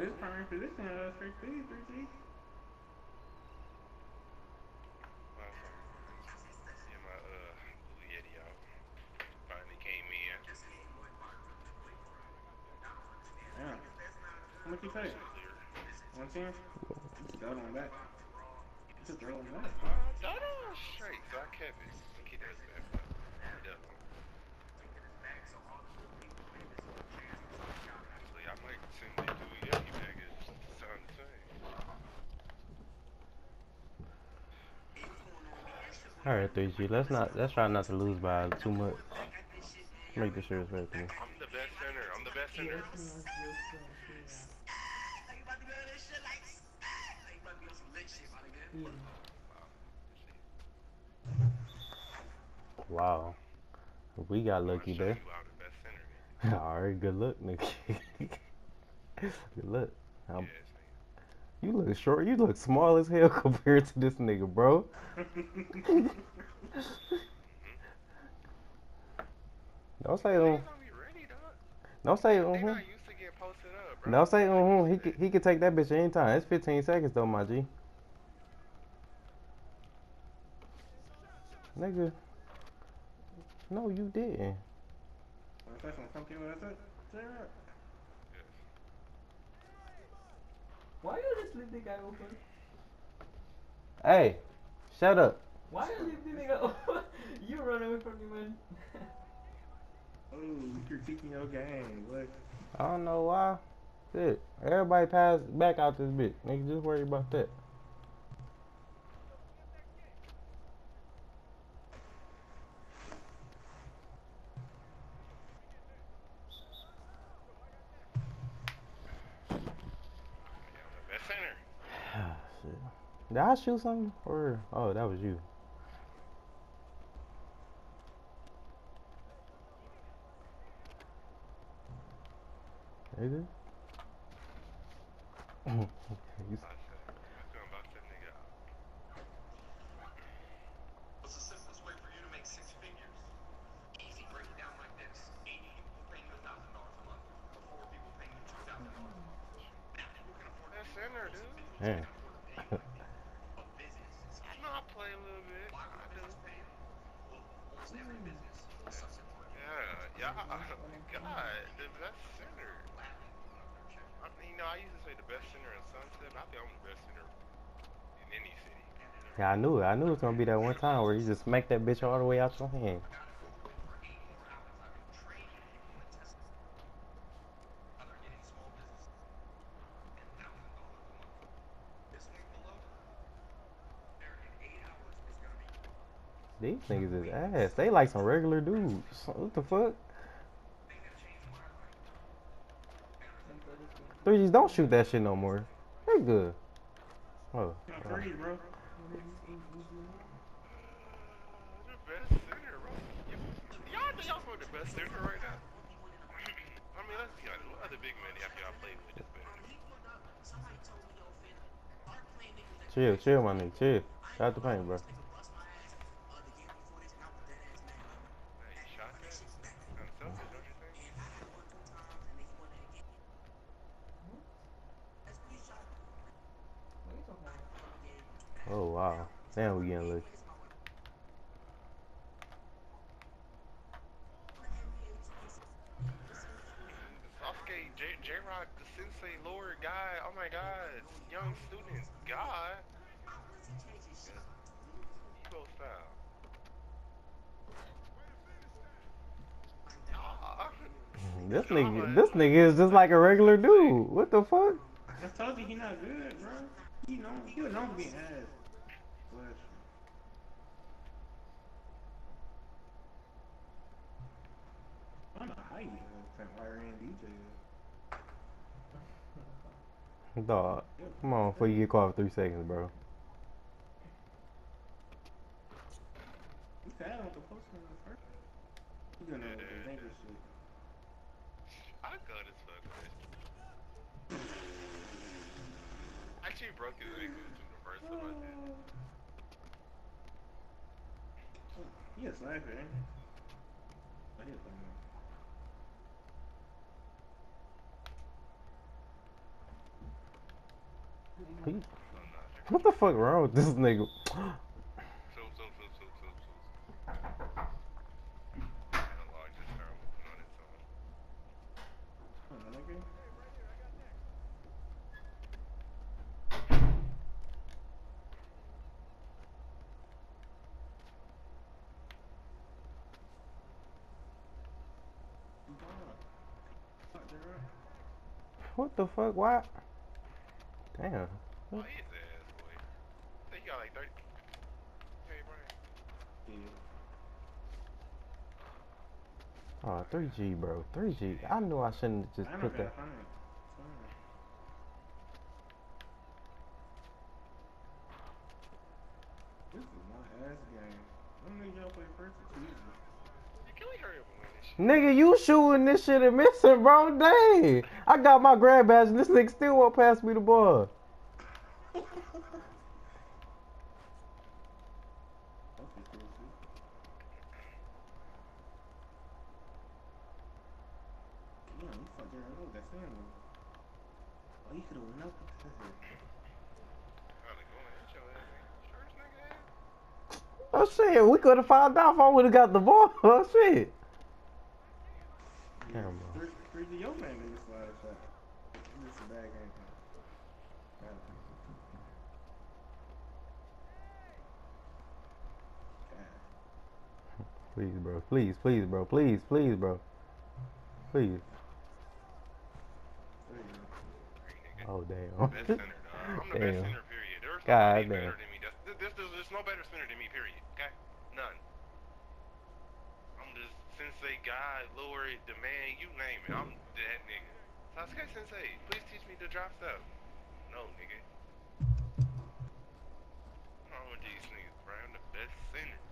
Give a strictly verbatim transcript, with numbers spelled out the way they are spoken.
his primary position is three G, three G. Yeah, my uh Blue Yeti out. Finally came in. Yeah. How much you pay? It's clear. one ten? You just throw it on back. You just throw it on back. Uh, that was straight, so I kept it. I think he does that, but he doesn't. Actually, I might send the Blue Yeti back as son saying. All right, three G. Let's not. Let's try not to lose by too much. Make this shit respect me. I'm the best center. I'm the best center. Yes, no, just so yeah. Yeah. Wow. Wow. We got I'm gonna lucky show there. you how the best center All right, good luck, nigga. Good luck. Um, is. Yes, nigga. you look short. You look small as hell compared to this nigga, bro. Don't say um. Niggas don't be ready, dog. Don't say They uh-huh. not used to get posted up, bro. Don't say They not uh-huh. used He to could, that. he could take that bitch anytime. It's fifteen seconds though, my G. Nigga. No, you didn't. That's some company with that. Yes. Why you just leave the guy open? Hey, shut up. Why you leave the nigga open? You run away from me, man. Oh, you critiquing your game. What? I don't know why. Shit. Everybody pass back out this bitch. Nigga, just worry about that. Yeah, I'm the best center. Shit. Did I shoot something? Or oh, that was you. Nigga. You- I said, I'm gonna bust that nigga out. Best center, dude. Man. I know I play a little bit. I do. Yeah, yeah. God, the best center. I mean, you know, I used to say the best center in Sunset. But I think I'm the best center in any city. Yeah, I knew it. I knew it was gonna be that one time where you just smack that bitch all the way out your hand. These niggas is ass. They like some regular dudes. What the fuck? Threes, don't shoot that shit no more. They good. Oh. No, oh. freeze, bro. The best center, bro. Y'all think y'all for the best center right now? I mean, let's be honest. What other big men after y'all played with this better? Chill, chill, my nigga. Chill. Shout out the paint, bro. Hey, you shot that? Kind of selfish, don't you think? What are you talking about? Oh, wow. Damn, we getting lucky. Sasuke, J, J Rock, the sensei, Lord, guy, oh my god, young student, god. Evo style. Ah. This nigga, God. this nigga is just like a regular dude. What the fuck? I told you he not good, bro. He know he was known for being ass. But I don't know how you can wire in D J. Dog, come on before you get caught for three seconds, bro. He fouled with the post in the first. He gonna know the dangerous shit. I got his fuck with. Actually broke his ankle too the first time I did. He a sniper, ain't he? Oh, he a sniper. He, Oh, no, sure. what the fuck wrong with this nigga? Soup, soup, soup, soup, soup, soup. Analog just started moving on its own. Oh, nigga. Fuck, they're up. What the fuck? Why? Damn. Oh, his ass, boy. I think you got like thirty. Hey, Brian. Yeah. Oh, three G, bro. three G. I knew I shouldn't have just I know put that. that. Fine. Fine. This is my ass game. When did y'all play first? It's easy. Yeah, can we hurry up and win this shit? Nigga, you shooting this shit and missing, bro. Dang. I got my grab badge and this nigga still won't pass me the ball. Okay, cool, cool. Yeah, you fucked around with that family. Oh, you could've went up with that. Trying to go and hit your ass. Sure, this nigga ass. Oh shit, we could have found out if I would have got the ball. Oh shit. Yeah, Damn, bro. three, three to your man nigga slide shot. This is a bad game. God. God. Please, bro. Please, please, bro. Please, please, bro. Please. There you go. Three, nigga. Oh, damn. Best center, dog. I'm the best Damn. center, period. There's God nobody damn. better than me. That's, this, this, there's no better center than me, period. Okay? None. I'm just sensei guy, Lord, the man, you name it. I'm that nigga. Sasuke sensei, please teach me to drop stuff. No, nigga. What's wrong with these niggas, bro? I'm the best center.